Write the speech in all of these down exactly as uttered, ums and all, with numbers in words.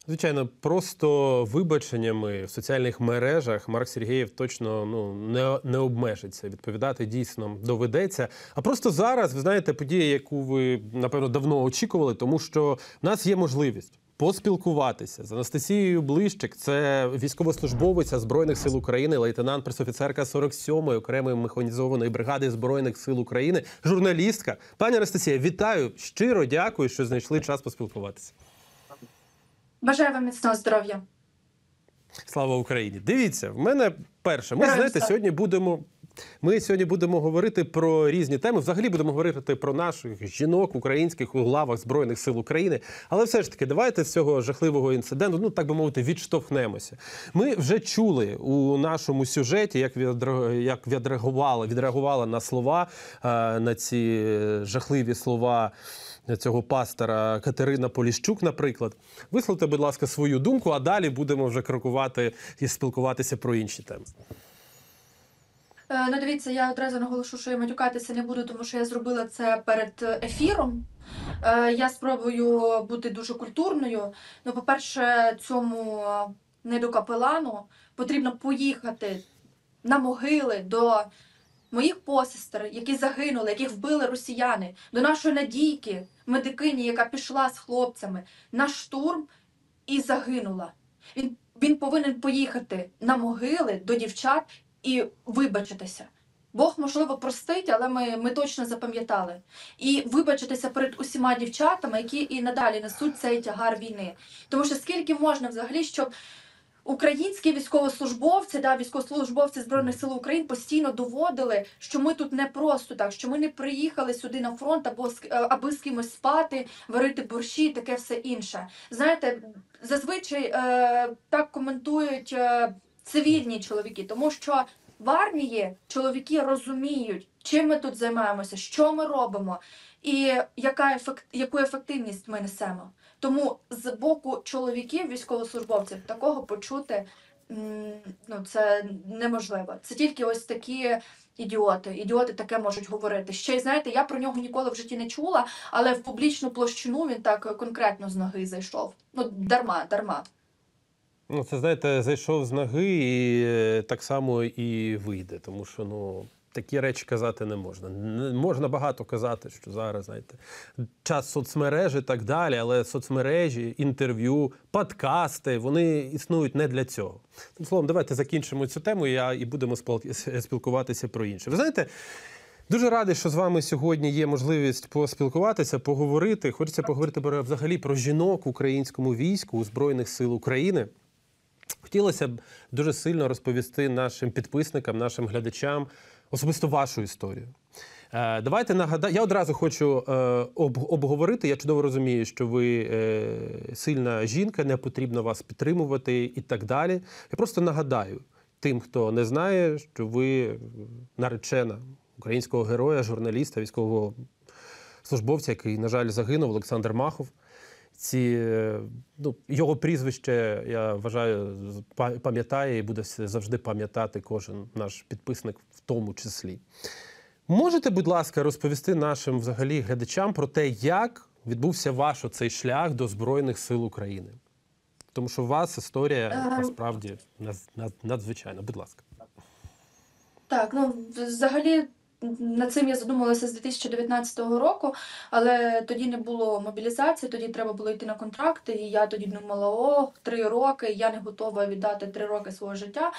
Звичайно, просто вибаченнями в соціальних мережах Марк Сергєєв точно ну, не, не обмежиться. Відповідати дійсно доведеться. А просто зараз, ви знаєте, подія, яку ви, напевно, давно очікували, тому що в нас є можливість поспілкуватися з Анастасією Блищик. Це військовослужбовиця Збройних сил України, лейтенант, пресофіцерка сорок сьомої окремої механізованої бригади Збройних сил України, журналістка. Пані Анастасія, вітаю! Щиро дякую, що знайшли час поспілкуватися. Бажаю вам міцного здоров'я. Слава Україні! Дивіться, в мене перше. Ми, знаєте, сьогодні будемо... Ми сьогодні будемо говорити про різні теми. Взагалі будемо говорити про наших жінок українських у лавах Збройних сил України. Але все ж таки, давайте з цього жахливого інциденту, ну так би мовити, відштовхнемося. Ми вже чули у нашому сюжеті, як як відреагувала, відреагувала на слова, на ці жахливі слова цього пастора Катерина Поліщук, наприклад. Висловте, будь ласка, свою думку, а далі будемо вже крокувати і спілкуватися про інші теми. Ну, дивіться, я одразу наголошу, що я матюкатися не буду, тому що я зробила це перед ефіром. Я спробую бути дуже культурною. Ну, по-перше, цьому недокапелану потрібно поїхати на могили до моїх посестер, які загинули, яких вбили росіяни, до нашої Надійки, медикині, яка пішла з хлопцями на штурм і загинула. Він, він повинен поїхати на могили до дівчат і вибачитися. Бог, можливо, простить, але ми, ми точно запам'ятали. І вибачитися перед усіма дівчатами, які і надалі несуть цей тягар війни. Тому що скільки можна взагалі, щоб українські військовослужбовці, да, військовослужбовці Збройних сил України постійно доводили, що ми тут не просто так, що ми не приїхали сюди на фронт, або аби з кимось спати, варити борщі і таке все інше. Знаєте, зазвичай е, так коментують е, цивільні чоловіки, тому що в армії чоловіки розуміють, чим ми тут займаємося, що ми робимо і яка ефект, яку ефективність ми несемо. Тому з боку чоловіків, військовослужбовців, такого почути ну, це неможливо. Це тільки ось такі ідіоти. Ідіоти таке можуть говорити. Ще й, знаєте, я про нього ніколи в житті не чула, але в публічну площину він так конкретно з ноги зайшов. Ну, дарма, дарма. Ну, це, знаєте, зайшов з ноги і так само і вийде, тому що, ну, такі речі казати не можна. Не можна багато казати, що зараз, знаєте, час соцмережі і так далі, але соцмережі, інтерв'ю, подкасти, вони існують не для цього. Тим словом, давайте закінчимо цю тему і будемо спілкуватися про інше. Ви знаєте, дуже радий, що з вами сьогодні є можливість поспілкуватися, поговорити. Хочеться поговорити взагалі про жінок в українському війську, у Збройних сил України. Хотілося б дуже сильно розповісти нашим підписникам, нашим глядачам особисто вашу історію. Е, давайте нагадаємо, я одразу хочу е, об, обговорити, я чудово розумію, що ви е, сильна жінка, не потрібно вас підтримувати і так далі. Я просто нагадаю тим, хто не знає, що ви наречена українського героя, журналіста, військового службовця, який, на жаль, загинув, Олександр Махов. Ці, ну, його прізвище, я вважаю, пам'ятає і буде завжди пам'ятати кожен наш підписник в тому числі. Можете, будь ласка, розповісти нашим взагалі глядачам про те, як відбувся ваш оцей шлях до Збройних сил України? Тому що у вас історія, насправді, надзвичайна. Будь ласка. Так, ну, взагалі, над цим я задумалася з дві тисячі дев'ятнадцятого року, але тоді не було мобілізації, тоді треба було йти на контракти, і я тоді думала, о, три роки, я не готова віддати три роки свого життя.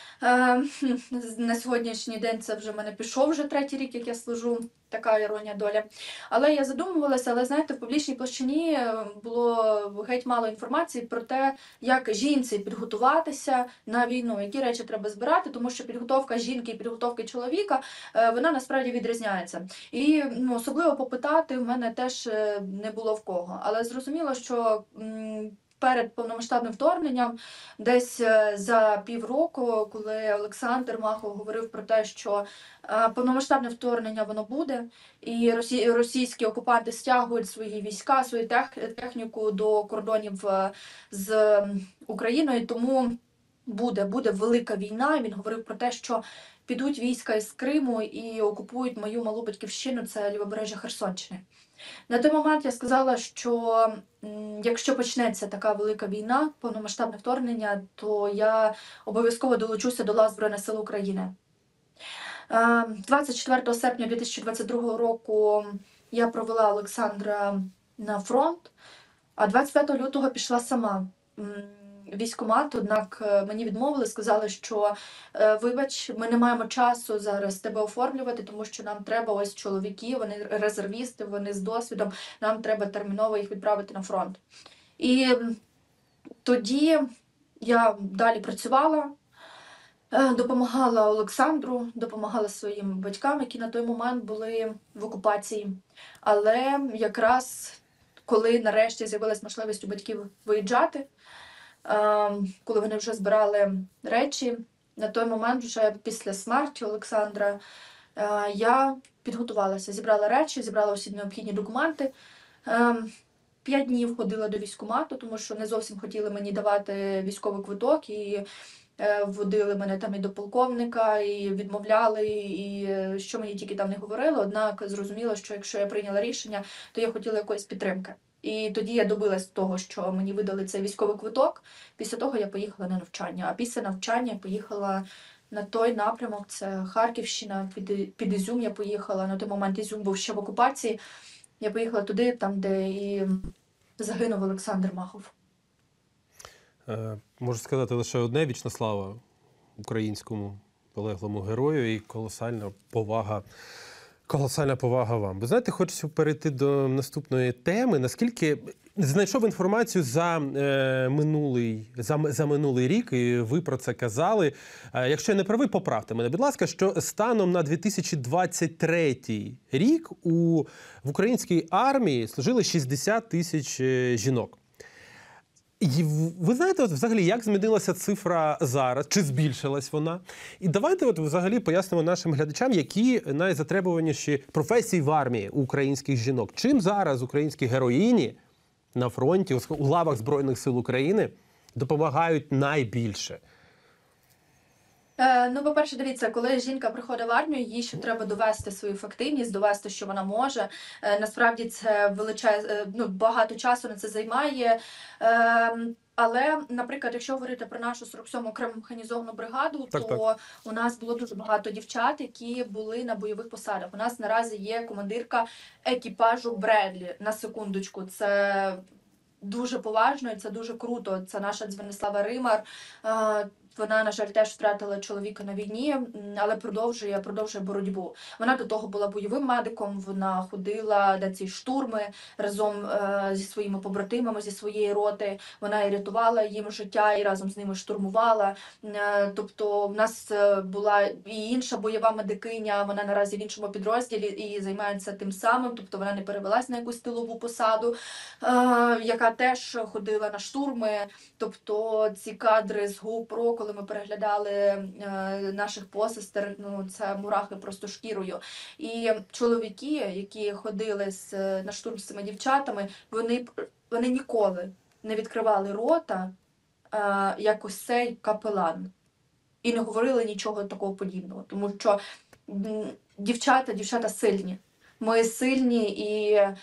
На сьогоднішній день це вже в мене пішов вже третій рік, як я служу, така іронія долі. Але я задумувалася, але, знаєте, в публічній площині було геть мало інформації про те, як жінці підготуватися на війну, які речі треба збирати, тому що підготовка жінки і підготовка чоловіка, вона насправді відрізняється. І ну, особливо попитати в мене теж не було в кого. Але зрозуміло, що перед повномасштабним вторгненням, десь за півроку, коли Олександр Махов говорив про те, що повномасштабне вторгнення воно буде, і російські окупанти стягують свої війська, свою техніку до кордонів з Україною, тому буде, буде велика війна. Він говорив про те, що підуть війська із Криму і окупують мою малу батьківщину, це лівобережжя Херсонщини. На той момент я сказала, що м, якщо почнеться така велика війна, повномасштабне вторгнення, то я обов'язково долучуся до лав Збройних сил України. Е, двадцять четвертого серпня дві тисячі двадцять другого року я провела Олександра на фронт, а двадцять п'ятого лютого пішла сама м, в військкомат, однак е, мені відмовили, сказали, що е, вибач, ми не маємо часу зараз тебе оформлювати, тому що нам треба ось чоловіки, вони резервісти, вони з досвідом, нам треба терміново їх відправити на фронт. І м, тоді я далі працювала, е, допомагала Олександру, допомагала своїм батькам, які на той момент були в окупації. Але якраз коли нарешті з'явилась можливість у батьків виїжджати, е, коли вони вже збирали речі, на той момент, вже після смерті Олександра, е, я підготувалася, зібрала речі, зібрала усі необхідні документи. Е, П'ять днів ходила до військкомату, тому що не зовсім хотіли мені давати військовий квиток, і е, вводили мене там і до полковника, і відмовляли, і е, що мені тільки там не говорили. Однак зрозуміло, що якщо я прийняла рішення, то я хотіла якоїсь підтримки. І тоді я добилась того, що мені видали цей військовий квиток. Після того я поїхала на навчання. А після навчання я поїхала на той напрямок, це Харківщина, під, під Ізюм я поїхала. На той момент Ізюм був ще в окупації. Я поїхала туди, там, де і загинув Олександр Махов. Е, Можу сказати лише одне: вічна слава українському полеглому герою і колосальна повага. Колосальна повага вам. Ви знаєте, хочу перейти до наступної теми. Наскільки знайшов інформацію за е, минулий за, за минулий рік, і ви про це казали. Е, якщо я не правий, поправте мене, будь ласка, що станом на дві тисячі двадцять третій рік у в українській армії служили шістдесят тисяч е, жінок. І ви знаєте, от взагалі, як змінилася цифра зараз? Чи збільшилась вона? І давайте от взагалі пояснимо нашим глядачам, які найзатребуваніші професії в армії у українських жінок. Чим зараз українські героїні на фронті, у лавах Збройних сил України допомагають найбільше? Е, ну, по-перше, дивіться, коли жінка приходить в армію, їй ще треба довести свою ефективність, довести, що вона може. Е, насправді це величез... е, ну, багато часу на це займає. Е, але, наприклад, якщо говорити про нашу сорок сьому окрему механізовану бригаду, Так, то так. у нас було дуже багато дівчат, які були на бойових посадах. У нас наразі є командирка екіпажу Бредлі, на секундочку. Це дуже поважно і це дуже круто. Це наша Дзвенислава Римар. Е, Вона, на жаль, теж втратила чоловіка на війні, м, але продовжує, продовжує боротьбу. Вона до того була бойовим медиком, вона ходила на ці штурми разом е, зі своїми побратимами, зі своєї роти. Вона і рятувала їм життя, і разом з ними штурмувала. Е, тобто в нас е, була і інша бойова медикиня, вона наразі в іншому підрозділі і займається тим самим, тобто вона не перевелась на якусь тилову посаду, е, яка теж ходила на штурми. Тобто ці кадри з GoPro, коли ми переглядали е, наших посестер, ну це мурахи просто шкірою. І чоловіки, які ходили з, на штурм з цими дівчатами, вони, вони ніколи не відкривали рота, е, як ось цей капелан. І не говорили нічого такого подібного. Тому що м, дівчата, дівчата сильні. Ми сильні і е,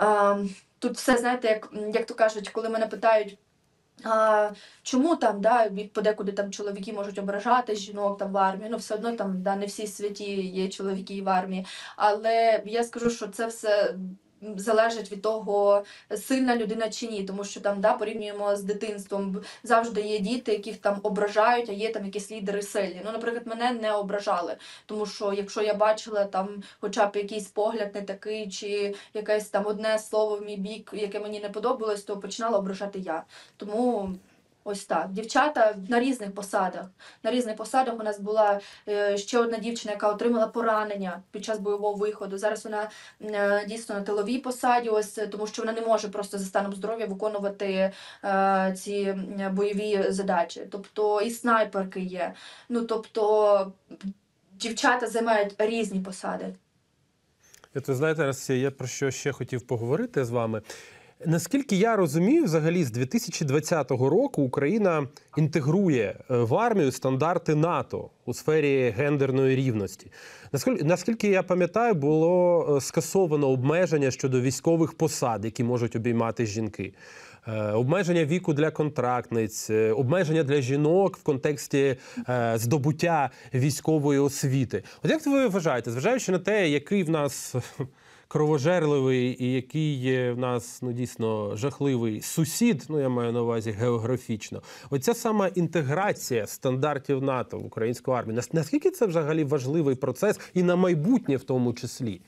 тут все, знаєте, як, як то кажуть, коли мене питають, а, чому там, да, подекуди там чоловіки можуть ображати жінок там в армії, ну все одно там, да, не всі святі є чоловіки в армії, але я скажу, що це все залежить від того, сильна людина чи ні, тому що там, да, порівнюємо з дитинством, завжди є діти, яких там ображають, а є там якісь лідери сильні. Ну, наприклад, мене не ображали, тому що якщо я бачила там хоча б якийсь погляд не такий, чи якесь там одне слово в мій бік, яке мені не подобалось, то починала ображати я. Тому ось так. Дівчата на різних посадах. На різних посадах у нас була е, ще одна дівчина, яка отримала поранення під час бойового виходу. Зараз вона е, дійсно на тиловій посаді, ось, тому що вона не може просто за станом здоров'я виконувати е, ці бойові задачі. Тобто і снайперки є. Ну, тобто дівчата займають різні посади. От ви знаєте, Анастасія, я про що ще хотів поговорити з вами. Наскільки я розумію, взагалі з дві тисячі двадцятого року Україна інтегрує е, в армію стандарти НАТО у сфері гендерної рівності. Наскільки, наскільки я пам'ятаю, було е, скасовано обмеження щодо військових посад, які можуть обіймати жінки. Е, Обмеження віку для контрактниць, е, обмеження для жінок в контексті е, здобуття військової освіти. От як ви вважаєте, зважаючи на те, який в нас кровожерливий і який є в нас, ну, дійсно жахливий сусід, ну, я маю на увазі географічно, оця сама інтеграція стандартів НАТО в українську армію, нас- наскільки це взагалі важливий процес і на майбутнє в тому числі?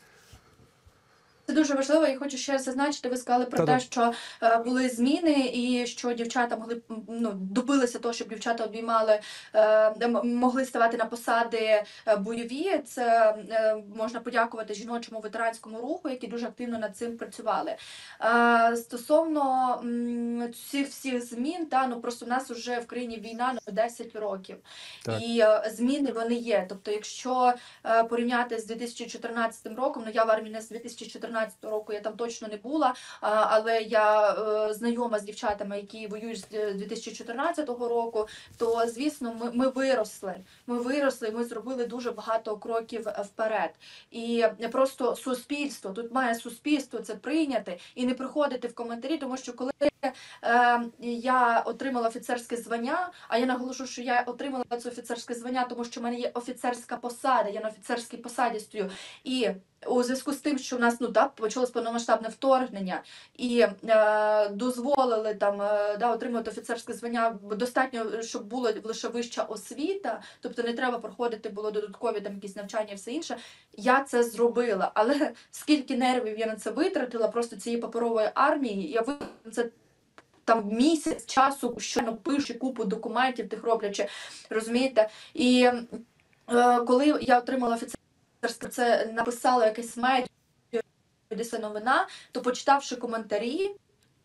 Це дуже важливо. Я хочу ще раз зазначити, ви сказали про Та-да. те, що е, були зміни і що дівчата могли м, ну, добилися того, щоб дівчата обіймали, е, м- могли ставати на посади е, бойові. Це е, можна подякувати жіночому ветеранському руху, які дуже активно над цим працювали. Е, стосовно м, цих всіх змін, та, ну, просто в нас вже в країні війна ну, десять років. Так. І е, зміни вони є. Тобто, якщо е, порівняти з дві тисячі чотирнадцятим роком, ну я в армії не з дві тисячі чотирнадцятого року, я там точно не була, а, але я е, знайома з дівчатами, які воюють з е, дві тисячі чотирнадцятого року, то, звісно, ми, ми виросли. Ми виросли, ми зробили дуже багато кроків е, вперед. І е, просто суспільство, тут має суспільство це прийняти і не приходити в коментарі, тому що коли Е, я отримала офіцерське звання, а я наголошу, що я отримала це офіцерське звання, тому що в мене є офіцерська посада, я на офіцерській посаді стою. І у зв'язку з тим, що в нас ну так почалось повномасштабне вторгнення і е, дозволили там е, да, отримати офіцерське звання, достатньо, щоб була лише вища освіта, тобто не треба проходити було додаткові там якісь навчання і все інше. Я це зробила, але скільки нервів я на це витратила, просто цієї паперової армії, я витратила це там місяць часу, щойно пишучи купу документів, тих роблячи, розумієте? І е, коли я отримала офіцерське, це написала якесь медіа, десь новина, то почитавши коментарі, е,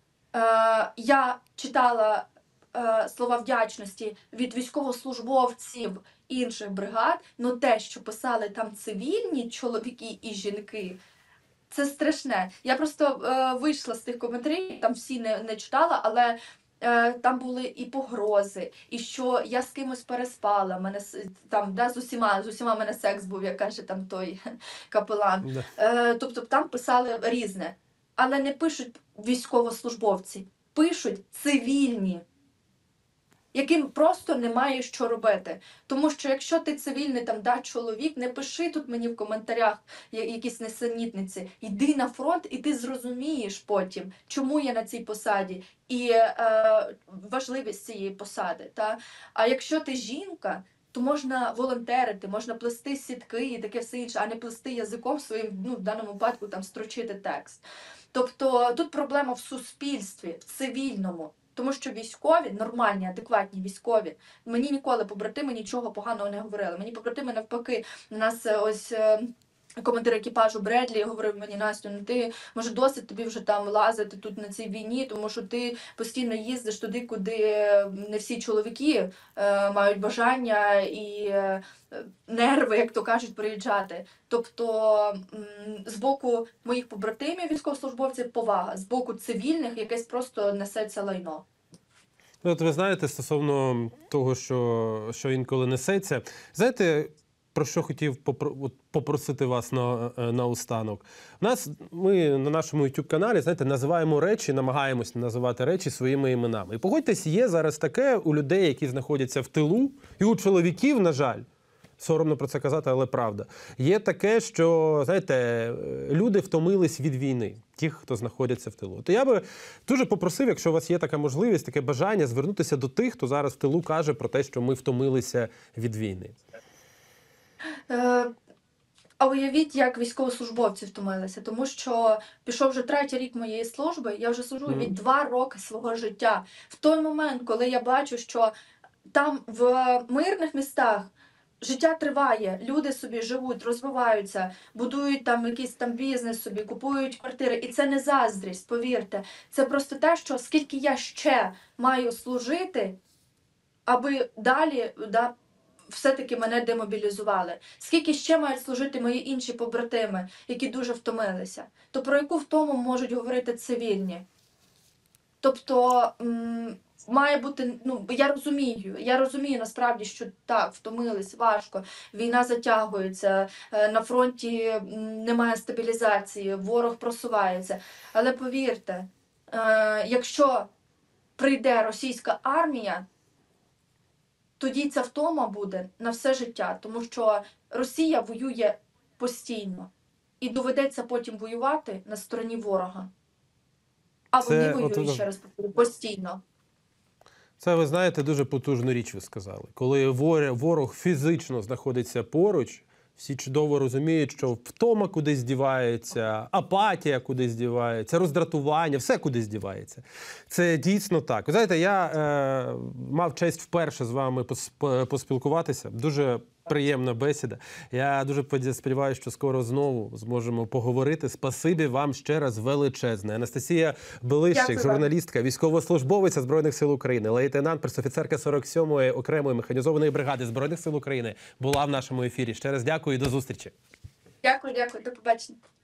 я читала е, слова вдячності від військовослужбовців інших бригад, але те, що писали там цивільні чоловіки і жінки, це страшне. Я просто е, вийшла з тих коментарів, там всі не, не читала, але е, там були і погрози, і що я з кимось переспала, мене с- там да, з усіма, з усіма в мене секс був, як каже там той капелан. Да. Е, тобто там писали різне, але не пишуть військовослужбовці, пишуть цивільні, яким просто немає що робити. Тому що якщо ти цивільний там да, чоловік, не пиши тут мені в коментарях я- якісь несенітниці. Йди на фронт, і ти зрозумієш потім, чому я на цій посаді, і е, важливість цієї посади. Та? А якщо ти жінка, то можна волонтерити, можна плести сітки і таке все інше, а не плести язиком своїм, ну, в даному випадку, там, строчити текст. Тобто тут проблема в суспільстві, в цивільному. Тому що військові, нормальні, адекватні військові, мені ніколи побратими нічого поганого не говорили. Мені побратими навпаки, у нас е, ось е, командир екіпажу Бредлі говорив мені: Настю, ну ти, може, досить тобі вже там лазити тут на цій війні, тому що ти постійно їздиш туди, куди е, не всі чоловіки е, мають бажання і е, нерви, як то кажуть, приїжджати. Тобто м, з боку моїх побратимів, військовослужбовців, повага, з боку цивільних якесь просто несеться лайно. Ну, от ви знаєте, стосовно того, що, що інколи несеться, знаєте, про що хотів попро- от попросити вас на, на останок? У нас, ми на нашому YouTube-каналі, знаєте, називаємо речі, намагаємось називати речі своїми іменами. І погодьтесь, є зараз таке у людей, які знаходяться в тилу, і у чоловіків, на жаль, соромно про це казати, але правда. Є таке, що, знаєте, люди втомились від війни, ті, хто знаходяться в тилу. То я би дуже попросив, якщо у вас є така можливість, таке бажання, звернутися до тих, хто зараз в тилу каже про те, що ми втомилися від війни. Е, А уявіть, як військовослужбовці втомилися, тому що пішов вже третій рік моєї служби, я вже служу Мгм. від два роки свого життя. В той момент, коли я бачу, що там в мирних містах життя триває, люди собі живуть, розвиваються, будують там якийсь там бізнес собі, купують квартири. І це не заздрість, повірте. Це просто те, що скільки я ще маю служити, аби далі да, все-таки мене демобілізували. Скільки ще мають служити мої інші побратими, які дуже втомилися. То про яку втому можуть говорити цивільні? Тобто м, має бути, ну я розумію, я розумію насправді, що так, втомились, важко, війна затягується, е, на фронті м, немає стабілізації, ворог просувається. Але повірте, е, якщо прийде російська армія, тоді ця втома буде на все життя, тому що Росія воює постійно і доведеться потім воювати на стороні ворога. А Це вони от- воюють, ще раз повторю, постійно. Це, ви знаєте, дуже потужну річ ви сказали. Коли вор- ворог фізично знаходиться поруч, всі чудово розуміють, що втома кудись дівається, апатія кудись дівається, роздратування, все кудись дівається. Це дійсно так. Ви знаєте, я е, мав честь вперше з вами пос- поспілкуватися. Дуже приємна бесіда. Я дуже поді- сподіваюся, що скоро знову зможемо поговорити. Спасибі вам ще раз величезне. Анастасія Белищик, Дякую вам. журналістка, військовослужбовиця Збройних сил України, лейтенант, пресофіцерка сорок сьомої окремої механізованої бригади Збройних сил України, була в нашому ефірі. Ще раз дякую і до зустрічі. Дякую, дякую, до побачення.